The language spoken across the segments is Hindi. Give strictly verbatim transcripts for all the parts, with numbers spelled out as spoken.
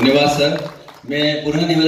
धन्यवाद सर। मैं पुनः निवेदन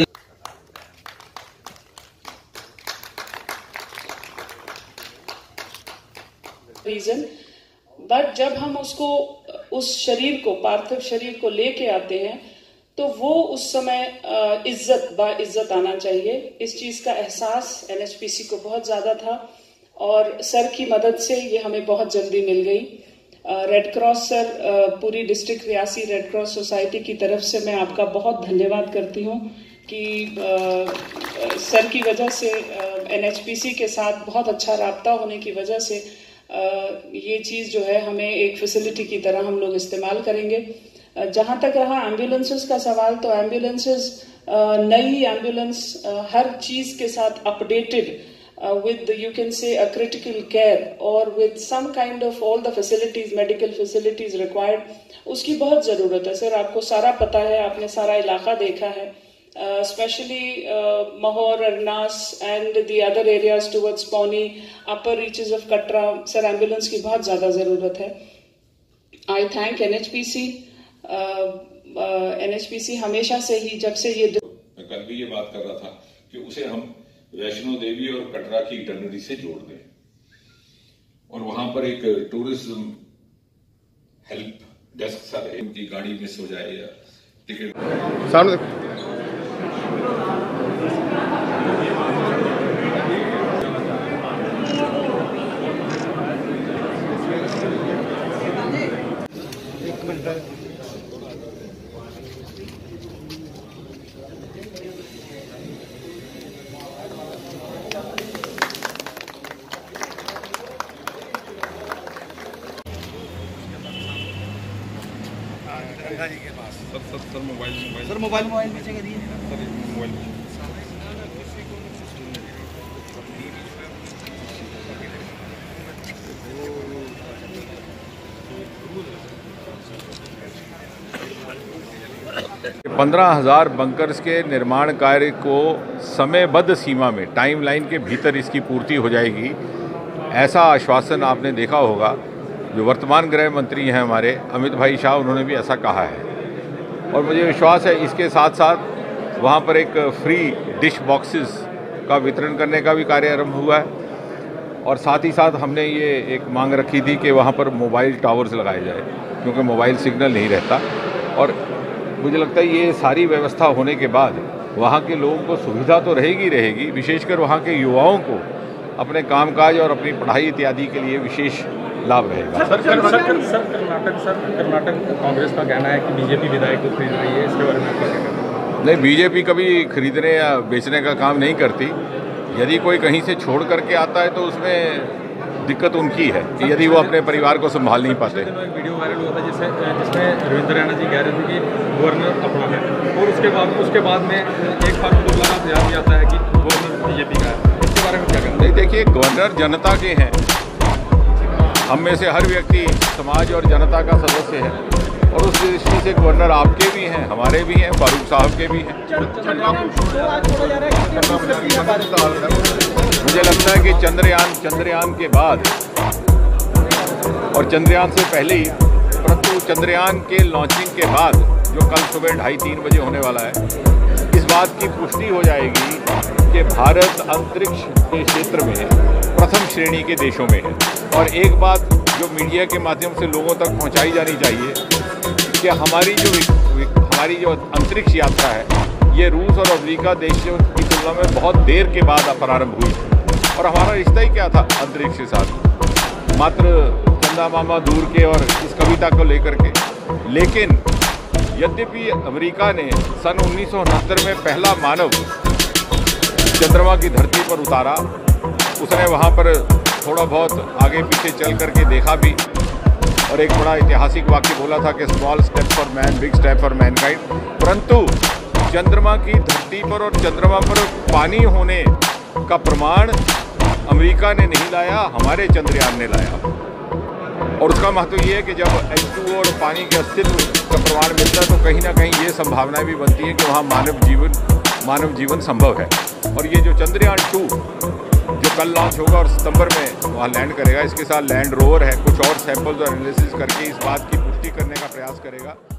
रीजन बट जब हम उसको उस शरीर को पार्थिव शरीर को लेके आते हैं तो वो उस समय इज्जत बा इज्जत आना चाहिए। इस चीज का एहसास एनएचपीसी को बहुत ज्यादा था और सर की मदद से ये हमें बहुत जल्दी मिल गई। रेड क्रॉस सर, पूरी district Reasi red cross society की तरफ से मैं आपका बहुत धन्यवाद करती हूँ कि आ, सर की वजह से एनएचपीसी के साथ बहुत अच्छा राब्ता होने की वजह से आ, ये चीज़ जो है हमें एक फैसिलिटी की तरह हम लोग इस्तेमाल करेंगे। जहाँ तक रहा एम्बुलेंसेस का सवाल, तो एम्बुलेंसेस नई एम्बुलेंस हर चीज़ के साथ updated Uh, with you can say a critical care or with some kind of all the facilities, medical facilities required, उसकी बहुत ज़रूरत है सर। आपको सारा पता है, आपने सारा इलाका देखा है, specially Mahore, Arnas and the other areas towards Pauni, upper reaches of Katra. Sir ambulance की बहुत ज़्यादा ज़रूरत है। आई थैंक एनएचपीसी। एनएचपीसी हमेशा से ही, जब से ये मैं कल भी ये बात कर रहा था कि उसे हम वैष्णो देवी और कटरा की इटरनरी से जोड़ दें और वहां पर एक टूरिज्म हेल्प डेस्क सा रहे, उनकी गाड़ी मिस हो जाए या टिकट सामने एक मिनट जी के पास sir sir sir mobile mobile sir mobile mobile पीछे करिए सर मोबाइल पंद्रह हजार बंकर्स के निर्माण कार्य को समयबद्ध सीमा में टाइमलाइन के भीतर इसकी पूर्ति हो जाएगी, ऐसा आश्वासन आपने देखा होगा। जो वर्तमान गृह मंत्री हैं हमारे अमित भाई शाह, उन्होंने भी ऐसा कहा है और मुझे विश्वास है इसके साथ साथ वहाँ पर एक फ्री डिश बॉक्सेस का वितरण करने का भी कार्य आरंभ हुआ है और साथ ही साथ हमने ये एक मांग रखी थी कि वहाँ पर मोबाइल टावर्स लगाए जाए क्योंकि मोबाइल सिग्नल नहीं रहता और मुझे लगता है ये सारी व्यवस्था होने के बाद वहाँ के लोगों को सुविधा तो रहेगी रहेगी विशेषकर वहाँ के युवाओं को अपने कामकाज और अपनी पढ़ाई इत्यादि के लिए विशेष लाभ रहेगा। Sir Karnataka sir Karnataka sir Karnataka Congress का कहना है कि बीजेपी विधायक को खरीद रही है, इसके बारे में क्या कहना है? नहीं, बीजेपी कभी खरीदने या बेचने का काम नहीं करती। यदि कोई कहीं से छोड़ करके आता है तो उसमें दिक्कत उनकी है कि यदि वो अपने परिवार को संभाल नहीं पाते। एक वीडियो वायरल हुआ था जिससे जिसमें रविंद्र रैना जी कह रहे थे कि गवर्नर अपना है और उसके बाद उसके बाद में एक बार दोबारा ध्यान जाता है कि गवर्नर बीजेपी का है, इसके बारे में क्या कहना? नहीं, देखिए, गवर्नर जनता के हैं। हम में से हर व्यक्ति समाज और जनता का सदस्य है और उस दृष्टि से गवर्नर आपके भी हैं, हमारे भी हैं, फारूक साहब के भी हैं। मुझे लगता है कि चंद्रयान चंद्रयान के बाद और चंद्रयान से पहले ही, परंतु चंद्रयान के लॉन्चिंग के बाद जो कल सुबह ढाई तीन बजे होने वाला है, इस बात की पुष्टि हो जाएगी कि भारत अंतरिक्ष के क्षेत्र में प्रथम श्रेणी के देशों में है। और एक बात जो मीडिया के माध्यम से लोगों तक पहुंचाई जानी चाहिए कि हमारी जो हमारी जो अंतरिक्ष यात्रा है ये रूस और अमेरिका देशों की तुलना में बहुत देर के बाद प्रारंभ हुई और हमारा रिश्ता ही क्या था अंतरिक्ष के साथ, मात्र चंदा मामा दूर के और इस कविता को लेकर के। लेकिन यद्यपि अमेरिका ने सन उन्नीस सौ उनहत्तर में पहला मानव चंद्रमा की धरती पर उतारा, उसने वहाँ पर थोड़ा बहुत आगे पीछे चल करके देखा भी और एक बड़ा ऐतिहासिक वाक्य बोला था कि small step for man big step for mankind. परंतु चंद्रमा की धरती पर और चंद्रमा पर पानी होने का प्रमाण अमेरिका ने नहीं लाया, हमारे चंद्रयान ने लाया। और उसका महत्व ये है कि जब एच टू ओ और पानी के अस्तित्व का प्रमाण मिलता है तो कहीं ना कहीं ये संभावना भी बनती है कि वहाँ मानव जीवन मानव जीवन संभव है। और ये जो चंद्रयान टू जो कल लॉन्च होगा और सितंबर में वहाँ लैंड करेगा, इसके साथ लैंड रोवर है, कुछ और सैंपल्स और एनालिसिस करके इस बात की पुष्टि करने का प्रयास करेगा।